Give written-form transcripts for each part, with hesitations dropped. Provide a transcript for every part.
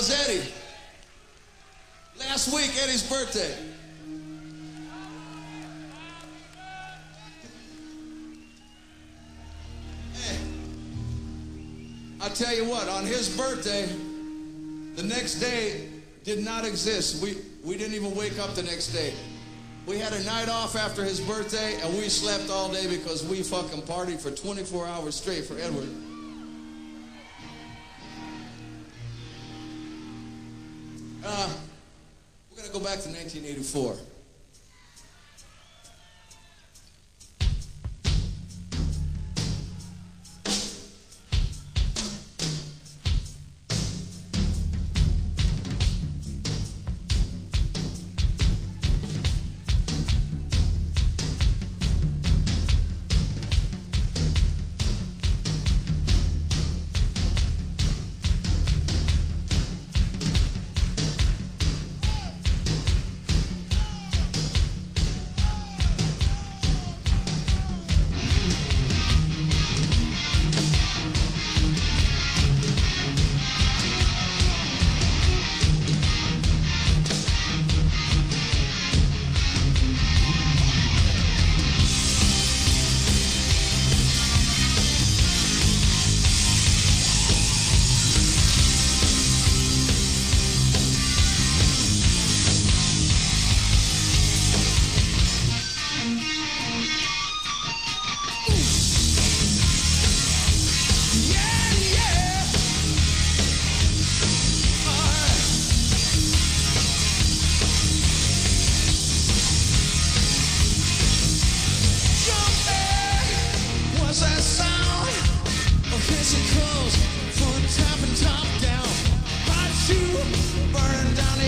was Eddie. Last week, Eddie's birthday. Hey, I'll tell you what, on his birthday, the next day did not exist. We didn't even wake up the next day. We had a night off after his birthday, and we slept all day because we fucking partied for 24 hours straight for Edward. We're gonna go back to 1984.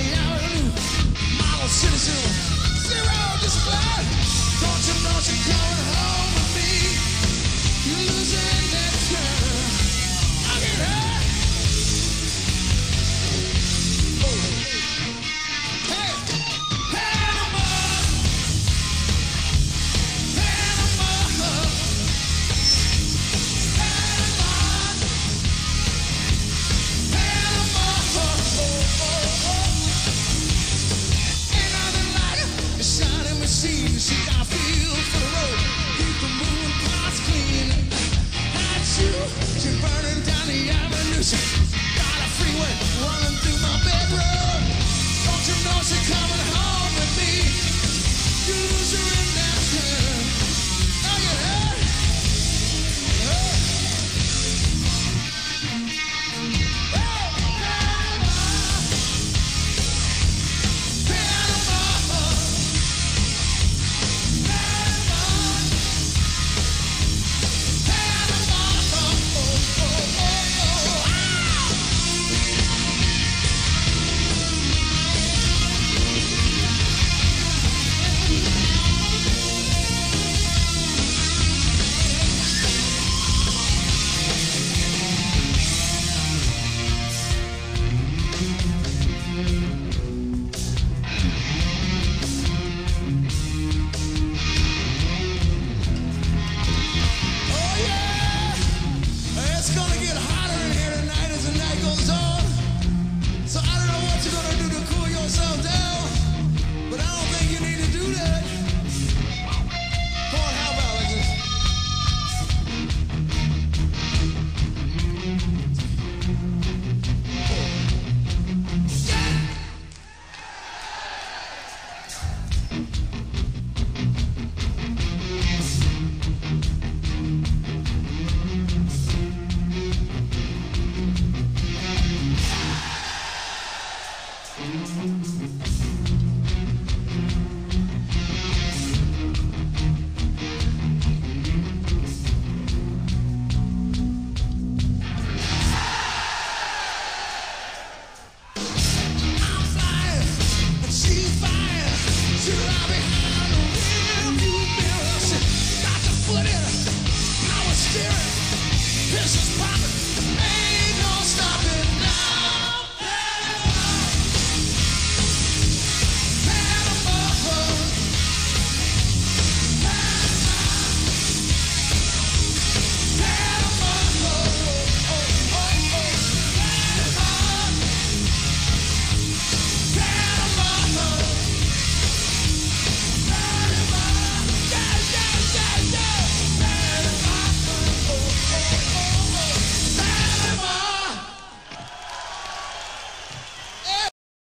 Don't you know she coming?